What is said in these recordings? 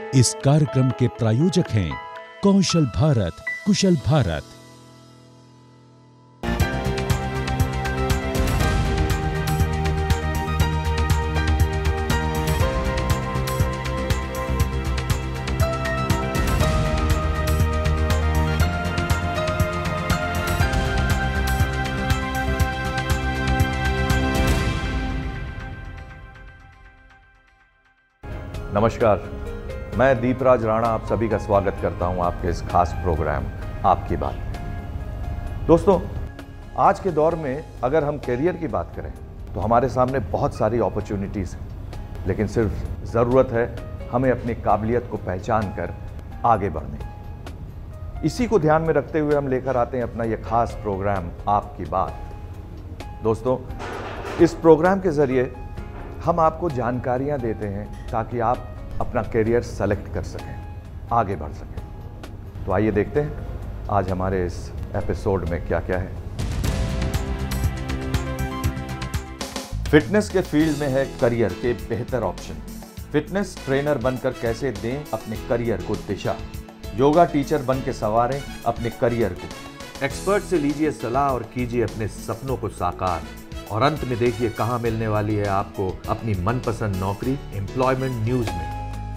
इस कार्यक्रम के प्रायोजक हैं कौशल भारत, कुशल भारत। नमस्कार, मैं दीपराज राणा आप सभी का स्वागत करता हूं आपके इस खास प्रोग्राम आपकी बात। दोस्तों, आज के दौर में अगर हम करियर की बात करें तो हमारे सामने बहुत सारी अपॉर्चुनिटीज़ हैं, लेकिन सिर्फ ज़रूरत है हमें अपनी काबिलियत को पहचान कर आगे बढ़ने की। इसी को ध्यान में रखते हुए हम लेकर आते हैं अपना यह खास प्रोग्राम आपकी बात। दोस्तों, इस प्रोग्राम के ज़रिए हम आपको जानकारियां देते हैं ताकि आप अपना करियर सेलेक्ट कर सकें, आगे बढ़ सकें। तो आइए देखते हैं आज हमारे इस एपिसोड में क्या क्या है। फिटनेस के फील्ड में है करियर के बेहतर ऑप्शन। फिटनेस ट्रेनर बनकर कैसे दें अपने करियर को दिशा। योगा टीचर बन के संवारें अपने करियर को। एक्सपर्ट से लीजिए सलाह और कीजिए अपने सपनों को साकार। और अंत में देखिए कहां मिलने वाली है आपको अपनी मनपसंद नौकरी एम्प्लॉयमेंट न्यूज में।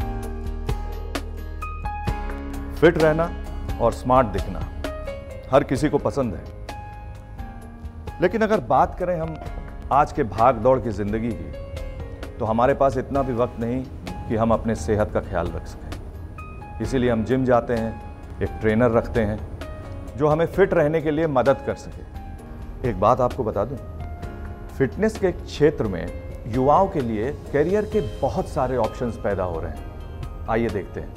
फिट रहना और स्मार्ट दिखना हर किसी को पसंद है, लेकिन अगर बात करें हम आज के भाग दौड़ की जिंदगी की, तो हमारे पास इतना भी वक्त नहीं कि हम अपने सेहत का ख्याल रख सकें। इसीलिए हम जिम जाते हैं, एक ट्रेनर रखते हैं जो हमें फिट रहने के लिए मदद कर सके। एक बात आपको बता दूं, फिटनेस के क्षेत्र में युवाओं के लिए करियर के बहुत सारे ऑप्शंस पैदा हो रहे हैं। आइए देखते हैं।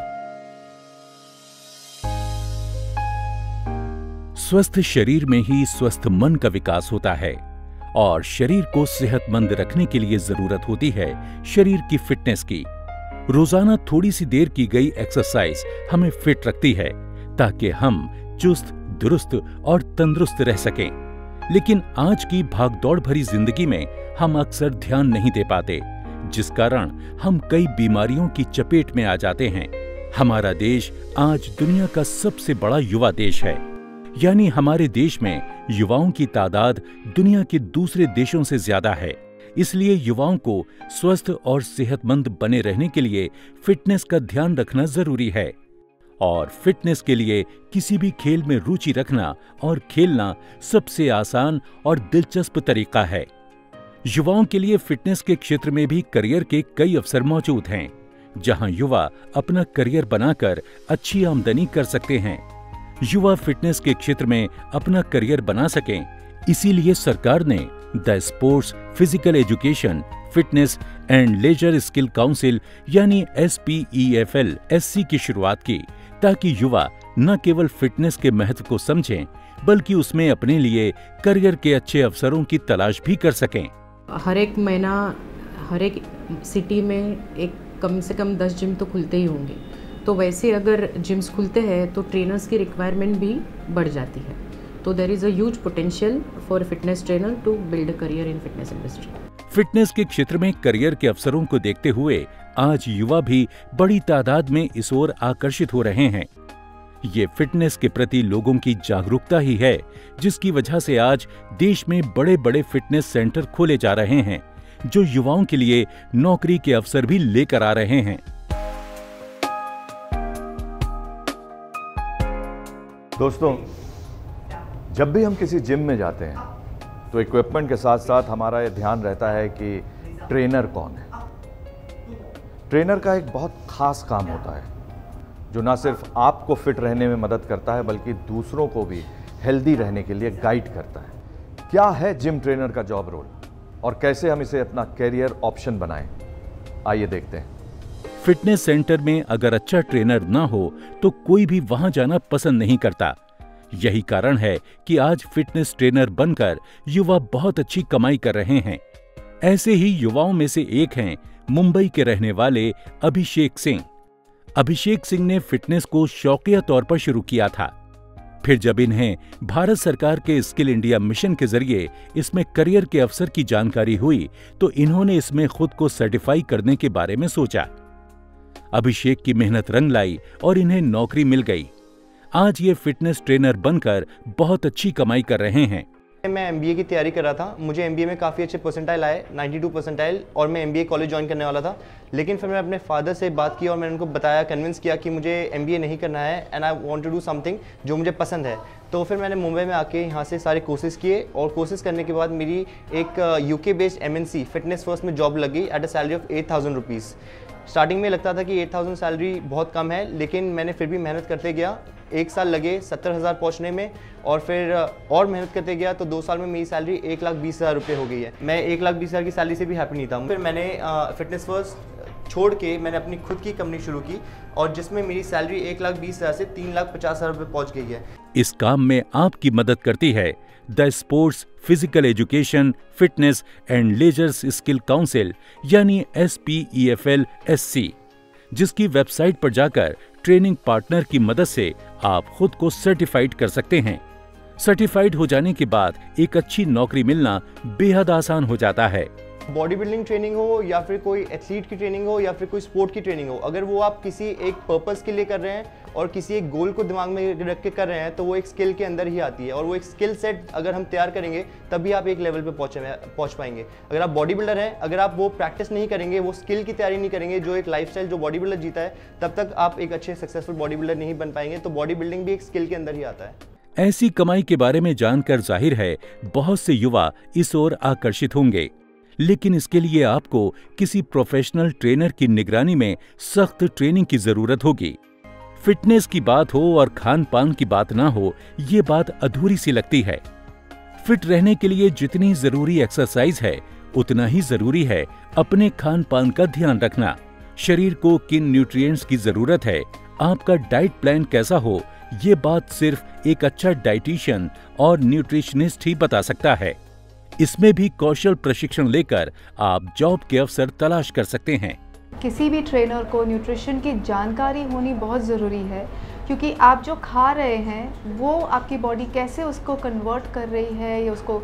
स्वस्थ शरीर में ही स्वस्थ मन का विकास होता है और शरीर को सेहतमंद रखने के लिए जरूरत होती है शरीर की फिटनेस की। रोजाना थोड़ी सी देर की गई एक्सरसाइज हमें फिट रखती है ताकि हम चुस्त, दुरुस्त और तंदुरुस्त रह सकें। लेकिन आज की भागदौड़ भरी जिंदगी में हम अक्सर ध्यान नहीं दे पाते, जिस कारण हम कई बीमारियों की चपेट में आ जाते हैं। हमारा देश आज दुनिया का सबसे बड़ा युवा देश है, यानी हमारे देश में युवाओं की तादाद दुनिया के दूसरे देशों से ज्यादा है। इसलिए युवाओं को स्वस्थ और सेहतमंद बने रहने के लिए फिटनेस का ध्यान रखना जरूरी है। और फिटनेस के लिए किसी भी खेल में रुचि रखना और खेलना सबसे आसान और दिलचस्प तरीका है। युवाओं के लिए फिटनेस के क्षेत्र में भी करियर के कई अवसर मौजूद हैं, जहां युवा अपना करियर बनाकर अच्छी आमदनी कर सकते हैं। युवा फिटनेस के क्षेत्र में अपना करियर बना सकें, इसीलिए सरकार ने the sports physical education fitness and leisure skill council यानी SPEFL-SC की शुरुआत की, ताकि युवा न केवल फिटनेस के महत्व को समझें बल्कि उसमें अपने लिए करियर के अच्छे अवसरों की तलाश भी कर सकें। हर एक महीना हर एक सिटी में एक कम से कम 10 जिम तो खुलते ही होंगे। तो वैसे अगर जिम्स खुलते हैं तो ट्रेनर्स की रिक्वायरमेंट भी बढ़ जाती है। तो there is a huge potential for fitness trainer to build a career in fitness industry. Fitness के क्षेत्र में करियर के अवसरों को देखते हुए आज युवा भी बड़ी तादाद में इस ओर आकर्षित हो रहे हैं। ये फिटनेस के प्रति लोगों की जागरूकता ही है जिसकी वजह से आज देश में बड़े बड़े फिटनेस सेंटर खोले जा रहे हैं, जो युवाओं के लिए नौकरी के अवसर भी लेकर आ रहे हैं। दोस्तों, जब भी हम किसी जिम में जाते हैं तो इक्विपमेंट के साथ साथ हमारा ये ध्यान रहता है कि ट्रेनर कौन है। ट्रेनर का एक बहुत खास काम होता है जो ना सिर्फ आपको फिट रहने में मदद करता है बल्कि दूसरों को भी हेल्दी रहने के लिए गाइड करता है। क्या है जिम ट्रेनर का जॉब रोल और कैसे हम इसे अपना कैरियर ऑप्शन बनाएं, आइए देखते हैं। फिटनेस सेंटर में अगर अच्छा ट्रेनर ना हो तो कोई भी वहां जाना पसंद नहीं करता। यही कारण है कि आज फिटनेस ट्रेनर बनकर युवा बहुत अच्छी कमाई कर रहे हैं। ऐसे ही युवाओं में से एक हैं मुंबई के रहने वाले अभिषेक सिंह। अभिषेक सिंह ने फिटनेस को शौकिया तौर पर शुरू किया था। फिर जब इन्हें भारत सरकार के स्किल इंडिया मिशन के जरिए इसमें करियर के अवसर की जानकारी हुई तो इन्होंने इसमें खुद को सर्टिफाई करने के बारे में सोचा। अभिषेक की मेहनत रंग लाई और इन्हें नौकरी मिल गई। आज ये फिटनेस ट्रेनर बनकर बहुत अच्छी कमाई कर रहे हैं। मैं एमबीए की तैयारी कर रहा था। मुझे एमबीए में काफ़ी अच्छे परसेंटाइल आए, 92 परसेंटाइल, और मैं एमबीए कॉलेज ज्वाइन करने वाला था। लेकिन फिर मैंने अपने फादर से बात की और मैंने उनको बताया, कन्विंस किया कि मुझे एमबीए नहीं करना है and I want to do something जो मुझे पसंद है। तो फिर मैंने मुंबई में आके यहाँ से सारे कोर्सेज किए और कोर्सेज करने के बाद मेरी एक UK based MNC fitness first में जॉब लगी at a salary of 8000 rupees. Starting में लगता था कि 8000 सैलरी बहुत कम है, लेकिन मैंने फिर भी मेहनत करते गया। 1 साल लगे 70,000 पहुँचने में और फिर और मेहनत करते गया तो 2 साल में मेरी सैलरी 1,20,000 रुपये हो गई है। मैं 1,20,000 की सैलरी से भी हैप्पी नहीं था। फिर मैंने फिटनेस फर्स्ट छोड़ के मैंने अपनी खुद की कंपनी शुरू की और जिसमें मेरी सैलरी 1,20,000 से 3,50,000 रुपये पहुँच गई है। इस काम में आपकी मदद करती है the sports physical education fitness and leisures skill council यानी SPEFL-SC, जिसकी वेबसाइट पर जाकर ट्रेनिंग पार्टनर की मदद से आप खुद को सर्टिफाइड कर सकते हैं। सर्टिफाइड हो जाने के बाद एक अच्छी नौकरी मिलना बेहद आसान हो जाता है। बॉडी बिल्डिंग ट्रेनिंग हो या फिर कोई एथलीट की ट्रेनिंग हो या फिर कोई स्पोर्ट की ट्रेनिंग हो, अगर वो आप किसी एक पर्पस के लिए कर रहे हैं और किसी एक गोल को दिमाग में रख के कर रहे हैं तो वो एक स्किल के अंदर ही आती है और वो एक स्किल सेट अगर हम तैयार करेंगे तभी आप एक लेवल पे पहुंच पाएंगे। अगर आप बॉडी बिल्डर हैं, अगर आप वो प्रैक्टिस नहीं करेंगे, वो स्किल की तैयारी नहीं करेंगे, जो एक लाइफस्टाइल जो बॉडी बिल्डर जीता है, तब तक आप एक अच्छे सक्सेसफुल बॉडी बिल्डर नहीं बन पाएंगे। तो बॉडी बिल्डिंग भी एक स्किल के अंदर ही आता है। ऐसी कमाई के बारे में जानकर जाहिर है बहुत से युवा इस ओर आकर्षित होंगे, लेकिन इसके लिए आपको किसी प्रोफेशनल ट्रेनर की निगरानी में सख्त ट्रेनिंग की जरूरत होगी। फिटनेस की बात हो और खान पान की बात ना हो, ये बात अधूरी सी लगती है। फिट रहने के लिए जितनी जरूरी एक्सरसाइज है, उतना ही जरूरी है अपने खान पान का ध्यान रखना। शरीर को किन न्यूट्रिएंट्स की जरूरत है, आपका डाइट प्लान कैसा हो, ये बात सिर्फ एक अच्छा डाइटिशियन और न्यूट्रिशनिस्ट ही बता सकता है। इसमें भी कौशल प्रशिक्षण लेकर आप जॉब के अवसर तलाश कर सकते हैं। किसी भी ट्रेनर को न्यूट्रिशन की जानकारी होनी बहुत ज़रूरी है, क्योंकि आप जो खा रहे हैं वो आपकी बॉडी कैसे उसको कन्वर्ट कर रही है या उसको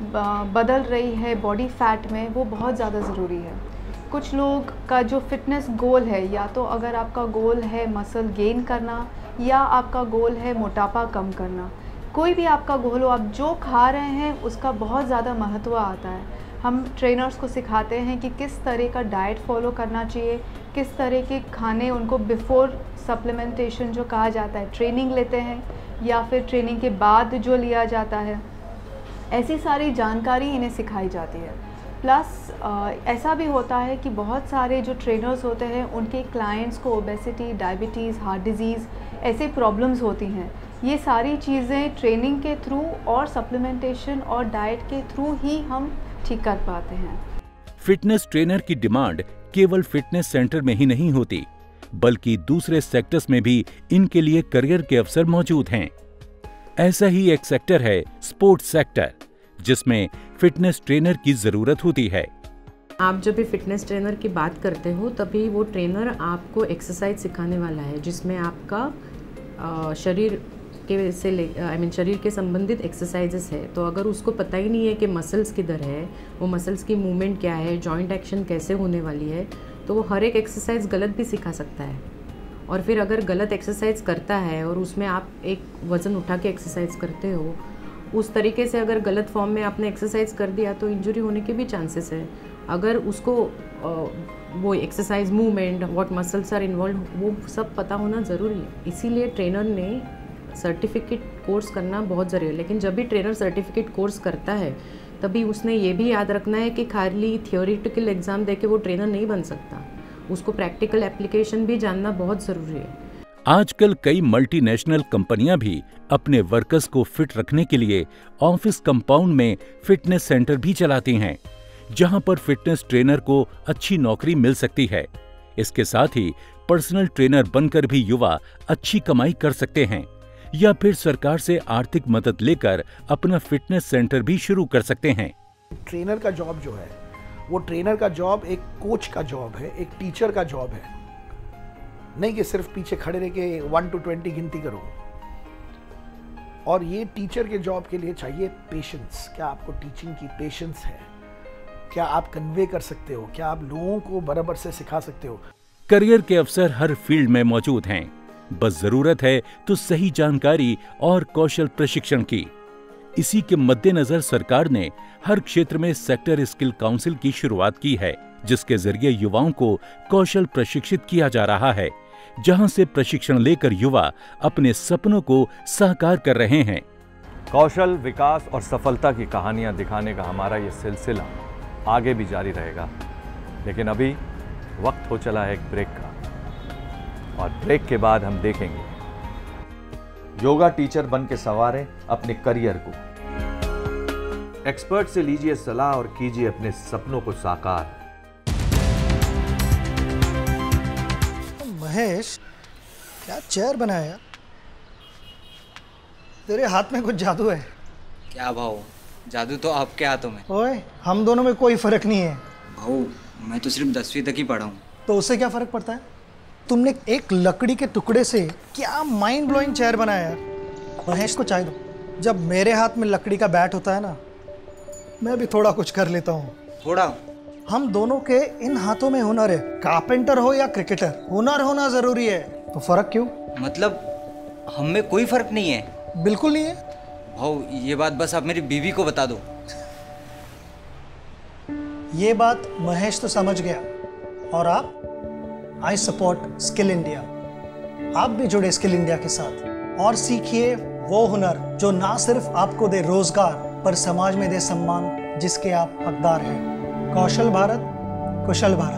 बदल रही है बॉडी फैट में, वो बहुत ज़्यादा ज़रूरी है। कुछ लोग का जो फिटनेस गोल है, या तो अगर आपका गोल है मसल गेन करना या आपका गोल है मोटापा कम करना, कोई भी आपका गोल हो, आप जो खा रहे हैं उसका बहुत ज़्यादा महत्व आता है। हम ट्रेनर्स को सिखाते हैं कि किस तरह का डाइट फॉलो करना चाहिए, किस तरह के खाने उनको बिफोर सप्लीमेंटेशन जो कहा जाता है, ट्रेनिंग लेते हैं या फिर ट्रेनिंग के बाद जो लिया जाता है, ऐसी सारी जानकारी इन्हें सिखाई जाती है। प्लस ऐसा भी होता है कि बहुत सारे जो ट्रेनर्स होते हैं उनके क्लाइंट्स को ओबेसिटी, डायबिटीज़, हार्ट डिजीज़ ऐसे प्रॉब्लम्स होती हैं। ये सारी चीज़ें ट्रेनिंग के थ्रू और सप्लीमेंटेशन और डाइट के थ्रू ही हम ठीक कर पाते हैं। फिटनेस ट्रेनर की डिमांड केवल फिटनेस सेंटर में ही नहीं होती, बल्कि दूसरे सेक्टर्स में भी इनके लिए करियर के अवसर मौजूद हैं। ऐसा ही एक सेक्टर है स्पोर्ट्स सेक्टर, जिसमें फिटनेस ट्रेनर की जरूरत होती है। आप जब भी फिटनेस ट्रेनर की बात करते हो तभी वो ट्रेनर आपको एक्सरसाइज सिखाने वाला है, जिसमें आपका शरीर के से शरीर के संबंधित एक्सरसाइजेस है। तो अगर उसको पता ही नहीं है कि मसल्स किधर है, वो मसल्स की मूवमेंट क्या है, जॉइंट एक्शन कैसे होने वाली है, तो वो हर एक एक्सरसाइज गलत भी सिखा सकता है। और फिर अगर गलत एक्सरसाइज करता है और उसमें आप एक वज़न उठा के एक्सरसाइज करते हो, उस तरीके से अगर गलत फॉर्म में आपने एक्सरसाइज कर दिया तो इंजरी होने के भी चांसेस है। अगर उसको वो exercise movement, what muscles are involve, वो सब पता होना ज़रूरी है। इसीलिए ट्रेनर ने सर्टिफिकेट कोर्स करना बहुत ज़रूरी है। लेकिन जब भी ट्रेनर सर्टिफिकेट कोर्स करता है तभी उसने ये भी याद रखना है कि खाली थियोरिटिकल एग्ज़ाम देके वो ट्रेनर नहीं बन सकता, उसको प्रैक्टिकल एप्लीकेशन भी जानना बहुत ज़रूरी है। आजकल कई मल्टीनेशनल कंपनियां भी अपने वर्कर्स को फिट रखने के लिए ऑफिस कंपाउंड में फिटनेस सेंटर भी चलाती हैं, जहां पर फिटनेस ट्रेनर को अच्छी नौकरी मिल सकती है। इसके साथ ही पर्सनल ट्रेनर बनकर भी युवा अच्छी कमाई कर सकते हैं, या फिर सरकार से आर्थिक मदद लेकर अपना फिटनेस सेंटर भी शुरू कर सकते हैं। ट्रेनर का जॉब जो है, वो ट्रेनर का जॉब एक कोच का जॉब है, एक टीचर का जॉब है। नहीं कि सिर्फ पीछे खड़े रह के 1 to 20 गिनती करो। और ये टीचर के जॉब के लिए चाहिए पेशेंस। क्या आपको टीचिंग की पेशेंस है? क्या आप कन्वे कर सकते हो? क्या आप लोगों को बराबर से सिखा सकते हो? करियर के अवसर हर फील्ड में मौजूद हैं, बस जरूरत है तो सही जानकारी और कौशल प्रशिक्षण की। इसी के मद्देनजर सरकार ने हर क्षेत्र में सेक्टर स्किल काउंसिल की शुरुआत की है, जिसके जरिए युवाओं को कौशल प्रशिक्षित किया जा रहा है, जहां से प्रशिक्षण लेकर युवा अपने सपनों को साकार कर रहे हैं। कौशल विकास और सफलता की कहानियां दिखाने का हमारा ये सिलसिला आगे भी जारी रहेगा, लेकिन अभी वक्त हो चला है एक ब्रेक का, और ब्रेक के बाद हम देखेंगे योगा टीचर बन के संवारें अपने करियर को। एक्सपर्ट से लीजिए सलाह और कीजिए अपने सपनों को साकार। महेश, क्या चेयर बनाया यार? तेरे हाथ में कुछ जादू है। क्या भाऊ, जादू तो आपके हाथों में। ओए, हम दोनों में कोई फर्क नहीं है। भाऊ, मैं तो सिर्फ 10वीं तक ही पढ़ा हूँ। तो उससे क्या फर्क पड़ता है? तुमने एक लकड़ी के टुकड़े से क्या माइंड ब्लोइंग चेयर बनाया यार। महेश को चाय दो। जब मेरे हाथ में लकड़ी का बैट होता है ना, मैं भी थोड़ा कुछ कर लेता हूँ। थोड़ा? हम दोनों के इन हाथों में हुनर है। कारपेंटर हो या क्रिकेटर, हुनर होना जरूरी है। तो फर्क क्यों? मतलब हम में कोई फर्क नहीं है? बिल्कुल नहीं है भाऊ, ये बात बस आप मेरी बीवी को बता दो। ये बात महेश तो समझ गया। और आप, आई सपोर्ट स्किल इंडिया। आप भी जुड़े स्किल इंडिया के साथ और सीखिए वो हुनर जो ना सिर्फ आपको दे रोजगार, पर समाज में दे सम्मान जिसके आप हकदार हैं। कौशल भारत, कुशल भारत।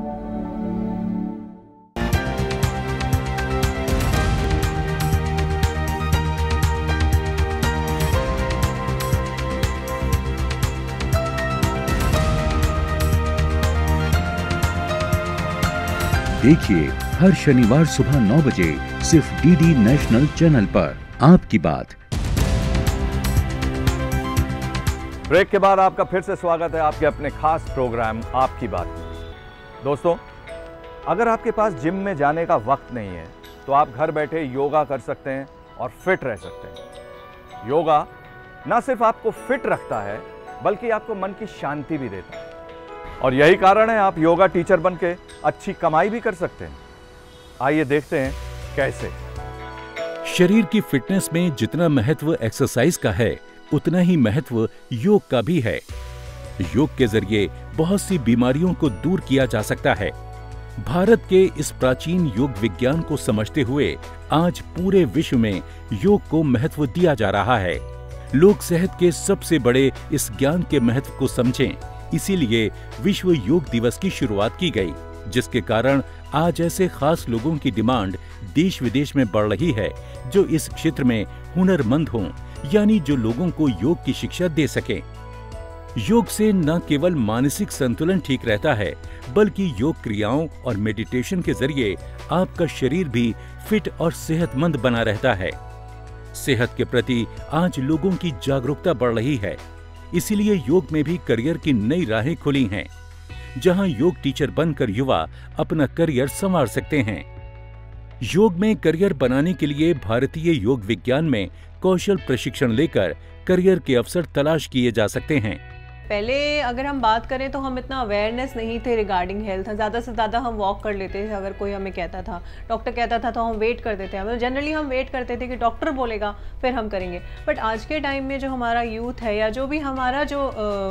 देखिए हर शनिवार सुबह 9 बजे सिर्फ डीडी नेशनल चैनल पर आपकी बात। ब्रेक के बाद आपका फिर से स्वागत है आपके अपने खास प्रोग्राम आपकी बात में। दोस्तों, अगर आपके पास जिम में जाने का वक्त नहीं है तो आप घर बैठे योगा कर सकते हैं और फिट रह सकते हैं। योगा ना सिर्फ आपको फिट रखता है बल्कि आपको मन की शांति भी देता है, और यही कारण है आप योगा टीचर बन के अच्छी कमाई भी कर सकते हैं। आइए देखते हैं कैसे। शरीर की फिटनेस में जितना महत्व एक्सरसाइज का है, उतना ही महत्व योग का भी है। योग के जरिए बहुत सी बीमारियों को दूर किया जा सकता है। भारत के इस प्राचीन योग विज्ञान को समझते हुए आज पूरे विश्व में योग को महत्व दिया जा रहा है। लोग सेहत के सबसे बड़े इस ज्ञान के महत्व को समझें, इसीलिए विश्व योग दिवस की शुरुआत की गई, जिसके कारण आज ऐसे खास लोगों की डिमांड देश विदेश में बढ़ रही है जो इस क्षेत्र में हुनरमंद हों, यानी जो लोगों को योग की शिक्षा दे सकें। योग से न केवल मानसिक संतुलन ठीक रहता है, बल्कि योग क्रियाओं और मेडिटेशन के जरिए आपका शरीर भी फिट और सेहतमंद बना रहता है। सेहत के प्रति आज लोगों की जागरूकता बढ़ रही है, इसीलिए योग में भी करियर की नई राहें खुली हैं, जहां योग टीचर बनकर युवा अपना करियर संवार सकते हैं। योग में करियर बनाने के लिए भारतीय योग विज्ञान में कौशल प्रशिक्षण लेकर करियर के अवसर तलाश किए जा सकते हैं। पहले अगर हम बात करें तो हम इतना अवेयरनेस नहीं थे रिगार्डिंग हेल्थ। ज़्यादा से ज़्यादा हम वॉक कर लेते थे, अगर कोई हमें कहता था, डॉक्टर कहता था तो हम वेट करते थे। मतलब जनरली हम वेट करते थे कि डॉक्टर बोलेगा फिर हम करेंगे। बट आज के टाइम में जो हमारा यूथ है या जो भी हमारा जो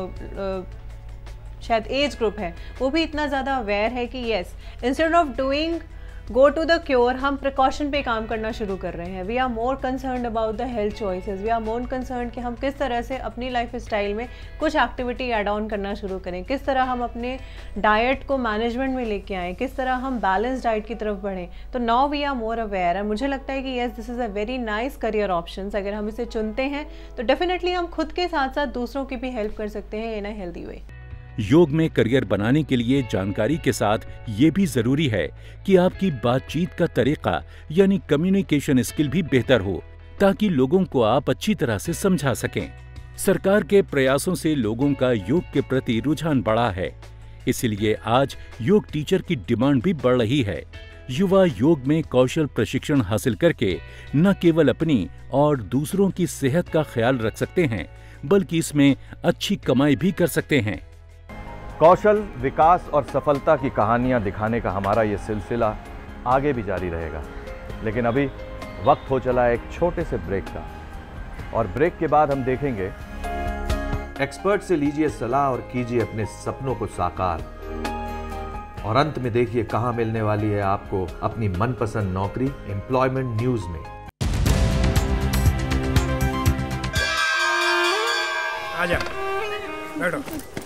शायद एज ग्रुप है, वो भी इतना ज़्यादा अवेयर है कि yes, instead of doing go to the cure, हम प्रिकॉशन पे काम करना शुरू कर रहे हैं। We are more concern about the health choices. We are more concern कि हम किस तरह से अपनी लाइफ स्टाइल में कुछ एक्टिविटी ऐड ऑन करना शुरू करें, किस तरह हम अपने डाइट को मैनेजमेंट में लेके आएँ, किस तरह हम बैलेंस डाइट की तरफ बढ़ें। तो now we are more aware. है मुझे लगता है कि yes, this is a very nice career option. अगर हम इसे चुनते हैं तो डेफिनेटली हम खुद के साथ साथ दूसरों की भी हेल्प कर सकते हैं इन अ हेल्दी वे। योग में करियर बनाने के लिए जानकारी के साथ ये भी जरूरी है कि आपकी बातचीत का तरीका यानी कम्युनिकेशन स्किल भी बेहतर हो, ताकि लोगों को आप अच्छी तरह से समझा सकें। सरकार के प्रयासों से लोगों का योग के प्रति रुझान बढ़ा है, इसलिए आज योग टीचर की डिमांड भी बढ़ रही है। युवा योग में कौशल प्रशिक्षण हासिल करके न केवल अपनी और दूसरों की सेहत का ख्याल रख सकते हैं, बल्कि इसमें अच्छी कमाई भी कर सकते हैं। कौशल, विकास और सफलता की कहानियां दिखाने का हमारा ये सिलसिला आगे भी जारी रहेगा। लेकिन अभी वक्त हो चला है एक छोटे से ब्रेक का, और ब्रेक के बाद हम देखेंगे एक्सपर्ट से लीजिए सलाह और कीजिए अपने सपनों को साकार। और अंत में देखिए कहां मिलने वाली है आपको अपनी मनपसंद नौकरी एम्प्लॉयमेंट न्यूज में। आजा, बैठो।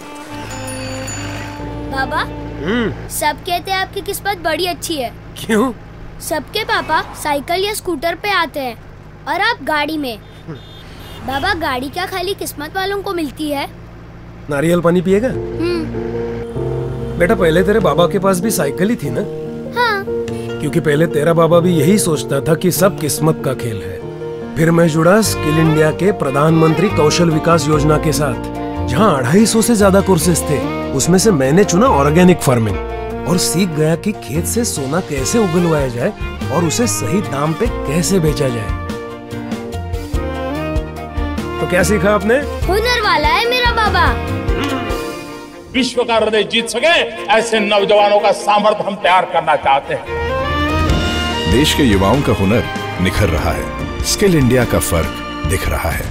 बाबा, सब कहते हैं आपकी किस्मत बड़ी अच्छी है। क्यों? सबके पापा साइकिल या स्कूटर पे आते हैं और आप गाड़ी में। बाबा, गाड़ी क्या खाली किस्मत वालों को मिलती है? नारियल पानी पिएगा? बेटा, पहले तेरे बाबा के पास भी साइकिल ही थी ना? हाँ। क्योंकि पहले तेरा बाबा भी यही सोचता था कि सब किस्मत का खेल है। फिर मैं जुड़ा स्किल इंडिया के प्रधानमंत्री कौशल विकास योजना के साथ, जहाँ 250 से ज्यादा कोर्सेज थे। उसमें से मैंने चुना ऑर्गेनिक फार्मिंग और सीख गया कि खेत से सोना कैसे उगलवाया जाए और उसे सही दाम पे कैसे बेचा जाए। तो क्या सीखा आपने? हुनर वाला है मेरा बाबा। विश्व का हृदय जीत सके ऐसे नौजवानों का सामर्थ्य हम तैयार करना चाहते हैं। देश के युवाओं का हुनर निखर रहा है, स्किल इंडिया का फर्क दिख रहा है।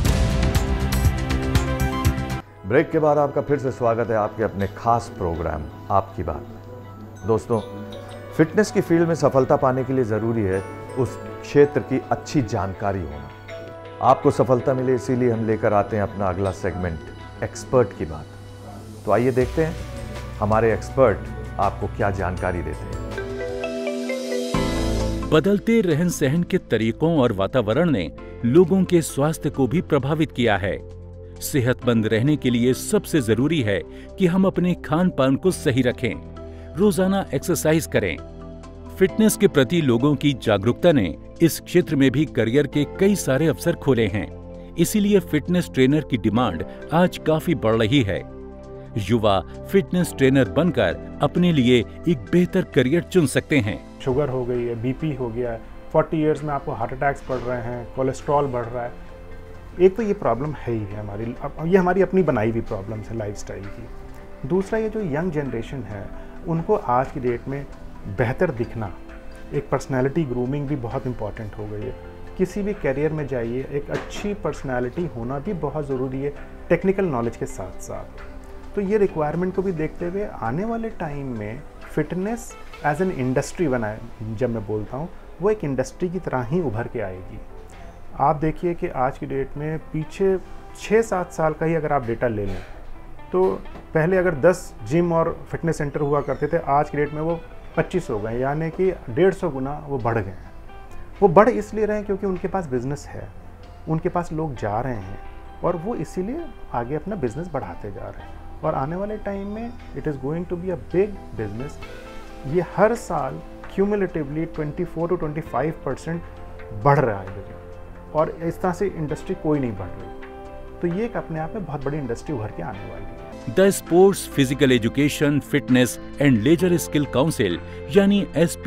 ब्रेक के बाद आपका फिर से स्वागत है आपके अपने खास प्रोग्राम आपकी बात। दोस्तों, फिटनेस की फील्ड में सफलता पाने के लिए ज़रूरी है उस क्षेत्र की अच्छी जानकारी होना। आपको सफलता मिले इसीलिए हम लेकर आते हैं अपना अगला सेगमेंट एक्सपर्ट की बात। तो आइए देखते हैं हमारे एक्सपर्ट आपको क्या जानकारी देते हैं। बदलते रहन सहन के तरीकों और वातावरण ने लोगों के स्वास्थ्य को भी प्रभावित किया है। सेहतमंद रहने के लिए सबसे जरूरी है कि हम अपने खान पान को सही रखें, रोजाना एक्सरसाइज करें। फिटनेस के प्रति लोगों की जागरूकता ने इस क्षेत्र में भी करियर के कई सारे अवसर खोले हैं। इसीलिए फिटनेस ट्रेनर की डिमांड आज काफी बढ़ रही है। युवा फिटनेस ट्रेनर बनकर अपने लिए एक बेहतर करियर चुन सकते हैं। शुगर हो गई है, बीपी हो गया है, 40 इयर्स में आपको हार्ट अटैक्स बढ़ रहे हैं, कोलेस्ट्रॉल बढ़ रहा है। एक तो ये प्रॉब्लम है ही है हमारी, ये हमारी अपनी बनाई हुई प्रॉब्लम्स है लाइफस्टाइल की। दूसरा, ये जो यंग जनरेशन है उनको आज की डेट में बेहतर दिखना, एक पर्सनैलिटी ग्रूमिंग भी बहुत इंपॉर्टेंट हो गई है। किसी भी करियर में जाइए, एक अच्छी पर्सनैलिटी होना भी बहुत ज़रूरी है, टेक्निकल नॉलेज के साथ साथ। तो ये रिक्वायरमेंट को भी देखते हुए आने वाले टाइम में फिटनेस एज एन इंडस्ट्री बनाए, जब मैं बोलता हूँ वो एक इंडस्ट्री की तरह ही उभर के आएगी। आप देखिए कि आज की डेट में पीछे 6-7 साल का ही अगर आप डेटा ले लें तो पहले अगर 10 जिम और फिटनेस सेंटर हुआ करते थे, आज की डेट में वो 25 हो गए, यानी कि 150 गुना वो बढ़ गए हैं। वो बढ़ इसलिए रहे हैं क्योंकि उनके पास बिजनेस है, उनके पास लोग जा रहे हैं और वो इसीलिए आगे अपना बिजनेस बढ़ाते जा रहे हैं। और आने वाले टाइम में it is going to be a big business. ये हर साल क्यूमुलेटिवली 24 to 25% बढ़ रहा है और इस तरह से इंडस्ट्री कोई नहीं बढ़ रही। तो ये एक अपने आप में बहुत बड़ी इंडस्ट्री उभर के आने वाली है। The sports physical education fitness and leisure skill council यानी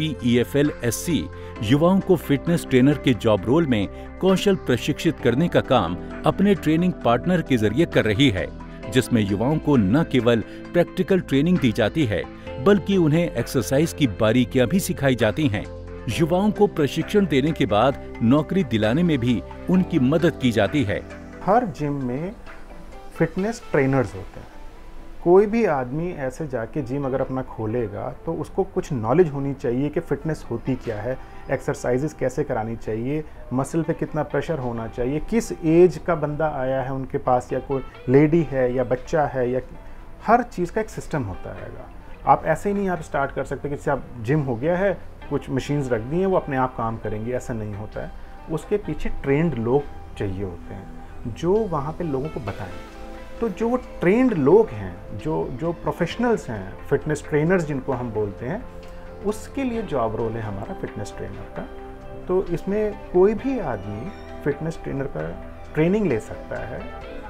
SPEFL-SC युवाओं को फिटनेस ट्रेनर के जॉब रोल में कौशल प्रशिक्षित करने का काम अपने ट्रेनिंग पार्टनर के जरिए कर रही है, जिसमें युवाओं को न केवल प्रैक्टिकल ट्रेनिंग दी जाती है बल्कि उन्हें एक्सरसाइज की बारीकियां भी सिखाई जाती हैं। युवाओं को प्रशिक्षण देने के बाद नौकरी दिलाने में भी उनकी मदद की जाती है। हर जिम में फिटनेस ट्रेनर्स होते हैं। कोई भी आदमी ऐसे जाके जिम अगर अपना खोलेगा तो उसको कुछ नॉलेज होनी चाहिए कि फ़िटनेस होती क्या है, एक्सरसाइजेस कैसे करानी चाहिए, मसल पे कितना प्रेशर होना चाहिए, किस एज का बंदा आया है उनके पास, या कोई लेडी है या बच्चा है, या हर चीज़ का एक सिस्टम होता रहेगा। आप ऐसे ही नहीं आप स्टार्ट कर सकते कि जैसे आप जिम हो गया है, कुछ मशीन्स रख दी हैं, वो अपने आप काम करेंगी, ऐसा नहीं होता है। उसके पीछे ट्रेंड लोग चाहिए होते हैं जो वहाँ पे लोगों को बताएं। तो जो वो ट्रेंड लोग हैं, जो प्रोफेशनल्स हैं, फिटनेस ट्रेनर्स जिनको हम बोलते हैं, उसके लिए जॉब रोल है हमारा फिटनेस ट्रेनर का। तो इसमें कोई भी आदमी फिटनेस ट्रेनर का ट्रेनिंग ले सकता है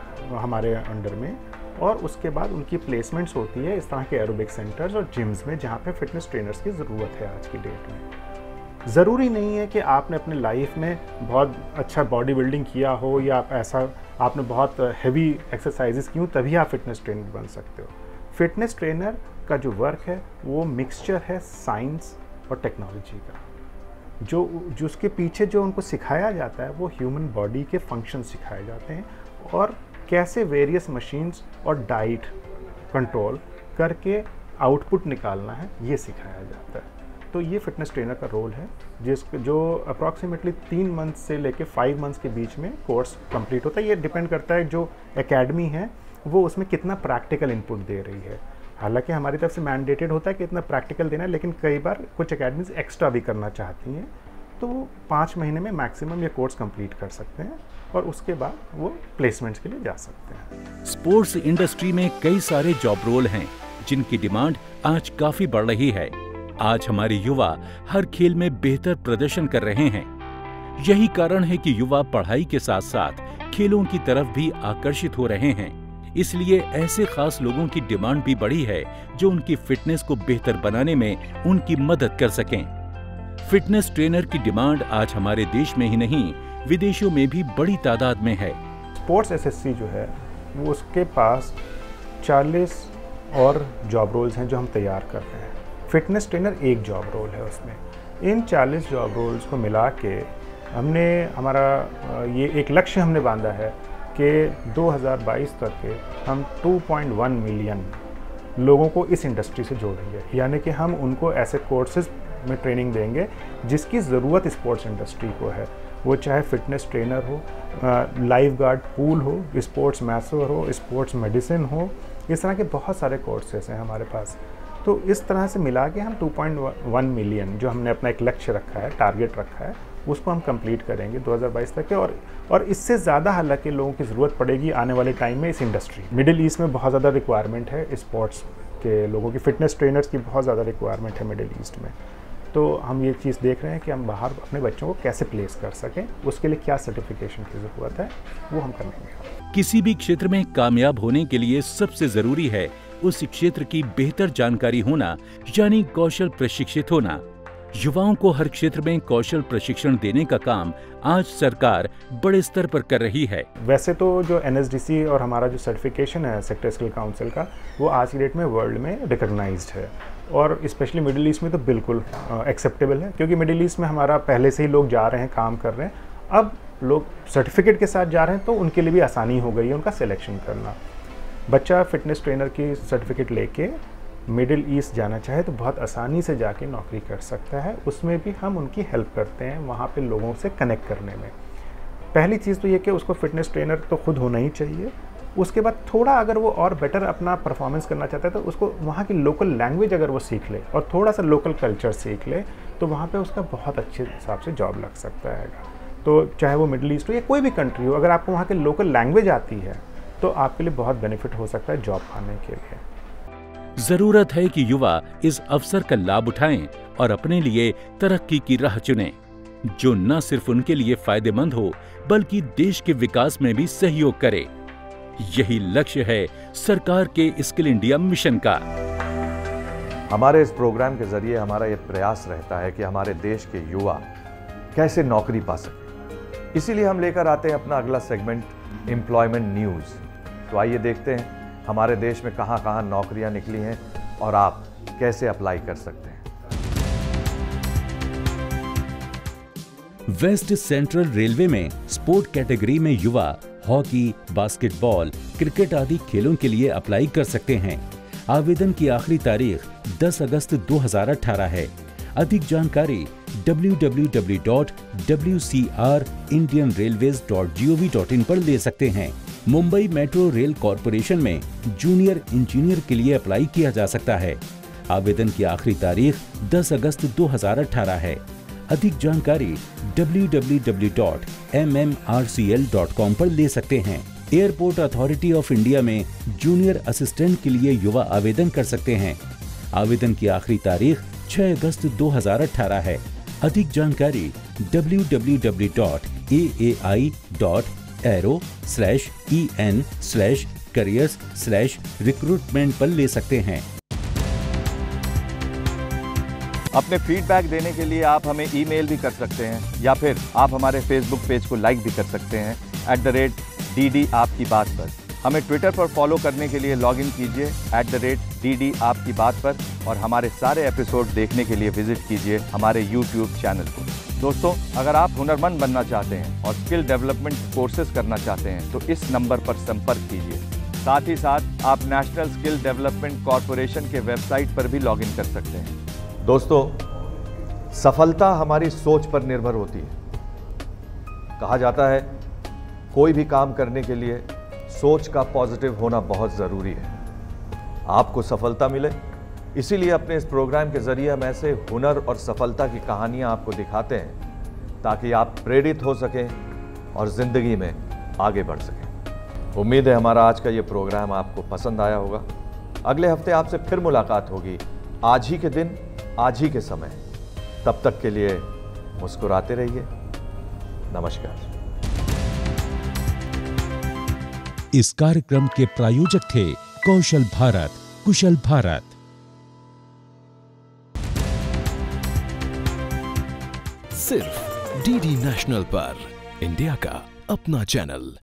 हमारे अंडर में, और उसके बाद उनकी प्लेसमेंट्स होती है इस तरह के एरोबिक सेंटर्स और जिम्स में जहाँ पे फिटनेस ट्रेनर्स की ज़रूरत है आज की डेट में। ज़रूरी नहीं है कि आपने अपने लाइफ में बहुत अच्छा बॉडी बिल्डिंग किया हो या आप ऐसा आपने बहुत हैवी एक्सरसाइजेस की हो तभी आप फिटनेस ट्रेनर बन सकते हो। फिटनेस ट्रेनर का जो वर्क है वो मिक्सचर है साइंस और टेक्नोलॉजी का। जो उसके पीछे जो उनको सिखाया जाता है वो ह्यूमन बॉडी के फंक्शन सिखाए जाते हैं और कैसे वेरियस मशीन्स और डाइट कंट्रोल करके आउटपुट निकालना है ये सिखाया जाता है। तो ये फिटनेस ट्रेनर का रोल है जो अप्रॉक्सीमेटली 3 मंथ से लेके 5 मंथ्स के बीच में कोर्स कंप्लीट होता है। ये डिपेंड करता है जो एकेडमी है वो उसमें कितना प्रैक्टिकल इनपुट दे रही है। हालांकि हमारी तरफ से मैंडेटेड होता है कि इतना प्रैक्टिकल देना है, लेकिन कई बार कुछ एकेडमीज एक्स्ट्रा भी करना चाहती हैं, तो 5 महीने में मैक्सिमम ये कोर्स कंप्लीट कर सकते हैं और उसके बाद वो प्लेसमेंट्स के लिए जा सकते हैं। स्पोर्ट्स इंडस्ट्री में कई सारे जॉब रोल हैं जिनकी डिमांड आज काफी बढ़ रही है। आज हमारे युवा हर खेल में बेहतर प्रदर्शन कर रहे हैं। यही कारण है कि युवा पढ़ाई के साथ साथ खेलों की तरफ भी आकर्षित हो रहे हैं। इसलिए ऐसे खास लोगों की डिमांड भी बढ़ी है जो उनकी फिटनेस को बेहतर बनाने में उनकी मदद कर सकें। फिटनेस ट्रेनर की डिमांड आज हमारे देश में ही नहीं विदेशों में भी बड़ी तादाद में है। स्पोर्ट्स एसएससी जो है वो उसके पास 40 और जॉब रोल्स हैं जो हम तैयार कर रहे हैं। फिटनेस ट्रेनर एक जॉब रोल है उसमें। इन 40 जॉब रोल्स को मिला के हमने हमारा ये एक लक्ष्य हमने बांधा है कि 2022 तक के हम 2.1 मिलियन लोगों को इस इंडस्ट्री से जोड़ेंगे। यानी कि हम उनको ऐसे कोर्सेज में ट्रेनिंग देंगे जिसकी ज़रूरत स्पोर्ट्स इंडस्ट्री को है। वो चाहे फिटनेस ट्रेनर हो, लाइफ गार्ड पूल हो, स्पोर्ट्स मैसर हो, स्पोर्ट्स मेडिसिन हो, इस तरह के बहुत सारे कोर्सेज हैं हमारे पास। तो इस तरह से मिला के हम 2.1 मिलियन जो हमने अपना एक लक्ष्य रखा है, टारगेट रखा है, उसको हम कंप्लीट करेंगे 2022 तक के। और इससे ज़्यादा हालांकि लोगों की ज़रूरत पड़ेगी आने वाले टाइम में इस इंडस्ट्री। मिडिल ईस्ट में बहुत ज़्यादा रिक्वायरमेंट है स्पोर्ट्स के लोगों की, फिटनेस ट्रेनर्स की बहुत ज़्यादा रिक्वायरमेंट है मिडिल ईस्ट में। तो हम ये चीज़ देख रहे हैं कि हम बाहर अपने बच्चों को कैसे प्लेस कर सकें, उसके लिए क्या सर्टिफिकेशन की ज़रूरत है वो हम करेंगे। किसी भी क्षेत्र में कामयाब होने के लिए सबसे ज़रूरी है उस क्षेत्र की बेहतर जानकारी होना, यानी कौशल प्रशिक्षित होना। युवाओं को हर क्षेत्र में कौशल प्रशिक्षण देने का काम आज सरकार बड़े स्तर पर कर रही है। वैसे तो जो NSDC और हमारा जो सर्टिफिकेशन है सेक्टर स्किल काउंसिल का, वो आज की डेट में वर्ल्ड में रिकॉग्नाइज्ड है और स्पेशली मिडिल ईस्ट में तो बिल्कुल एक्सेप्टेबल है, क्योंकि मिडिल ईस्ट में हमारा पहले से ही लोग जा रहे हैं, काम कर रहे हैं। अब लोग सर्टिफिकेट के साथ जा रहे हैं तो उनके लिए भी आसानी हो गई है उनका सिलेक्शन करना। बच्चा फिटनेस ट्रेनर की सर्टिफिकेट लेके मिडिल ईस्ट जाना चाहे तो बहुत आसानी से जाके नौकरी कर सकता है। उसमें भी हम उनकी हेल्प करते हैं वहाँ पे लोगों से कनेक्ट करने में। पहली चीज़ तो ये कि उसको फिटनेस ट्रेनर तो खुद होना ही चाहिए। उसके बाद थोड़ा अगर वो और बेटर अपना परफॉर्मेंस करना चाहता है तो उसको वहाँ की लोकल लैंग्वेज अगर वो सीख ले और थोड़ा सा लोकल कल्चर सीख ले तो वहाँ पे उसका बहुत अच्छे हिसाब से जॉब लग सकता है। तो चाहे वो मिडिल ईस्ट हो या कोई भी कंट्री हो, अगर आपको वहाँ के लोकल लैंग्वेज आती है तो आपके लिए बहुत बेनिफिट हो सकता है जॉब पाने के लिए। जरूरत है कि युवा इस अवसर का लाभ उठाएं और अपने लिए तरक्की की राह चुनें, जो न सिर्फ उनके लिए फायदेमंद हो बल्कि देश के विकास में भी सहयोग करे। यही लक्ष्य है सरकार के स्किल इंडिया मिशन का। हमारे इस प्रोग्राम के जरिए हमारा ये प्रयास रहता है कि हमारे देश के युवा कैसे नौकरी पा सके। इसीलिए हम लेकर आते हैं अपना अगला सेगमेंट, एम्प्लॉयमेंट न्यूज़। तो आइए देखते हैं हमारे देश में कहां कहां नौकरियां निकली हैं और आप कैसे अप्लाई कर सकते हैं। वेस्ट सेंट्रल रेलवे में स्पोर्ट कैटेगरी में युवा हॉकी, बास्केटबॉल, क्रिकेट आदि खेलों के लिए अप्लाई कर सकते हैं। आवेदन की आखिरी तारीख 10 अगस्त 2018 है। अधिक जानकारी www.wcrindianrailways.gov.in पर ले सकते हैं। मुंबई मेट्रो रेल कॉरपोरेशन में जूनियर इंजीनियर के लिए अप्लाई किया जा सकता है। आवेदन की आखिरी तारीख 10 अगस्त 2018 है। अधिक जानकारी www.mmrcl.com पर ले सकते हैं। एयरपोर्ट अथॉरिटी ऑफ इंडिया में जूनियर असिस्टेंट के लिए युवा आवेदन कर सकते हैं। आवेदन की आखिरी तारीख 6 अगस्त 2018 है। अधिक जानकारी www.aai.aero/en/careers/recruitment पर ले सकते हैं। अपने फीडबैक देने के लिए आप हमें ईमेल भी कर सकते हैं या फिर आप हमारे फेसबुक पेज को लाइक भी कर सकते हैं @DD आपकी बात पर। हमें ट्विटर पर फॉलो करने के लिए लॉग इन कीजिए @DD आपकी बात पर, और हमारे सारे एपिसोड देखने के लिए विजिट कीजिए हमारे YouTube चैनल को। दोस्तों, अगर आप हुनरमंद बनना चाहते हैं और स्किल डेवलपमेंट कोर्सेज करना चाहते हैं तो इस नंबर पर संपर्क कीजिए। साथ ही साथ आप नेशनल स्किल डेवलपमेंट कॉरपोरेशन के वेबसाइट पर भी लॉग इन कर सकते हैं। दोस्तों, सफलता हमारी सोच पर निर्भर होती है। कहा जाता है कोई भी काम करने के लिए सोच का पॉजिटिव होना बहुत ज़रूरी है। आपको सफलता मिले, इसीलिए अपने इस प्रोग्राम के जरिए हम ऐसे हुनर और सफलता की कहानियां आपको दिखाते हैं ताकि आप प्रेरित हो सकें और ज़िंदगी में आगे बढ़ सकें। उम्मीद है हमारा आज का ये प्रोग्राम आपको पसंद आया होगा। अगले हफ्ते आपसे फिर मुलाकात होगी, आज ही के दिन, आज ही के समय। तब तक के लिए मुस्कुराते रहिए। नमस्कार। इस कार्यक्रम के प्रायोजक थे कौशल भारत, कुशल भारत। सिर्फ डीडी नेशनल पर, इंडिया का अपना चैनल।